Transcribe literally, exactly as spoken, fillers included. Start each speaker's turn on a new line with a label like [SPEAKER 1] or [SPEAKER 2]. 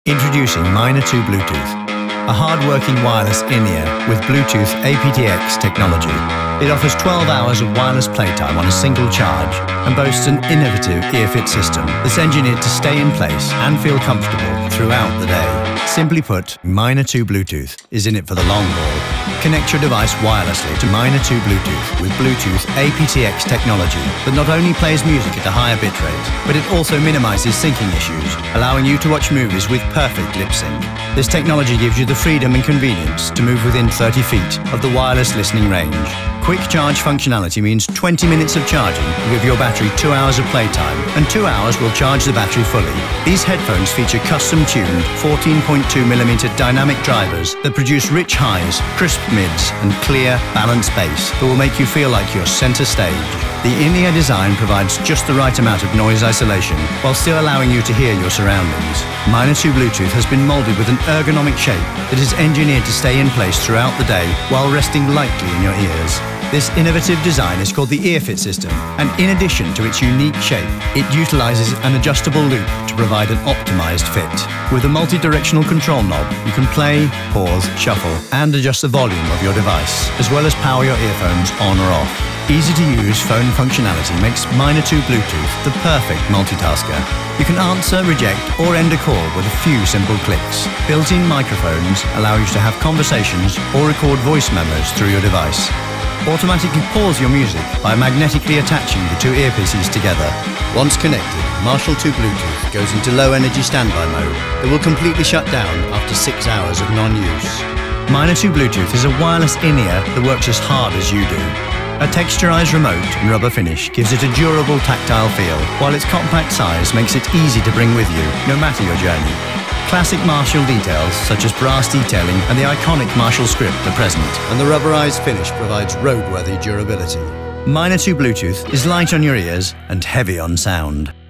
[SPEAKER 1] Introducing Myna two Bluetooth, a hard-working wireless in-ear with Bluetooth A P T X technology. It offers twelve hours of wireless playtime on a single charge and boasts an innovative ear-fit system that's engineered to stay in place and feel comfortable throughout the day. Simply put, Myna two Bluetooth is in it for the long haul. Connect your device wirelessly to Myna two Bluetooth with Bluetooth A P T X technology that not only plays music at a higher bitrate, but it also minimizes syncing issues, allowing you to watch movies with perfect lip sync. This technology gives you the freedom and convenience to move within thirty feet of the wireless listening range. Quick charge functionality means twenty minutes of charging will give your battery two hours of playtime, and two hours will charge the battery fully. These headphones feature custom-tuned fourteen point two millimeter dynamic drivers that produce rich highs, crisp mids, and clear, balanced bass that will make you feel like you're center stage. The in-ear design provides just the right amount of noise isolation while still allowing you to hear your surroundings. Myna two Bluetooth has been molded with an ergonomic shape that is engineered to stay in place throughout the day while resting lightly in your ears. This innovative design is called the ear-fit system, and in addition to its unique shape, it utilizes an adjustable loop to provide an optimized fit. With a multi-directional control knob, you can play, pause, shuffle, and adjust the volume of your device, as well as power your earphones on or off. Easy-to-use phone functionality makes Myna two Bluetooth the perfect multitasker. You can answer, reject, or end a call with a few simple clicks. Built-in microphones allow you to have conversations or record voice memos through your device. Automatically pause your music by magnetically attaching the two earpieces together. Once connected, Marshall two Bluetooth goes into low-energy standby mode that will completely shut down after six hours of non-use. Myna two Bluetooth is a wireless in-ear that works as hard as you do. A texturized remote and rubber finish gives it a durable tactile feel, while its compact size makes it easy to bring with you, no matter your journey. Classic Marshall details, such as brass detailing and the iconic Marshall script, are present, and the rubberized finish provides roadworthy durability. Myna two Bluetooth is light on your ears and heavy on sound.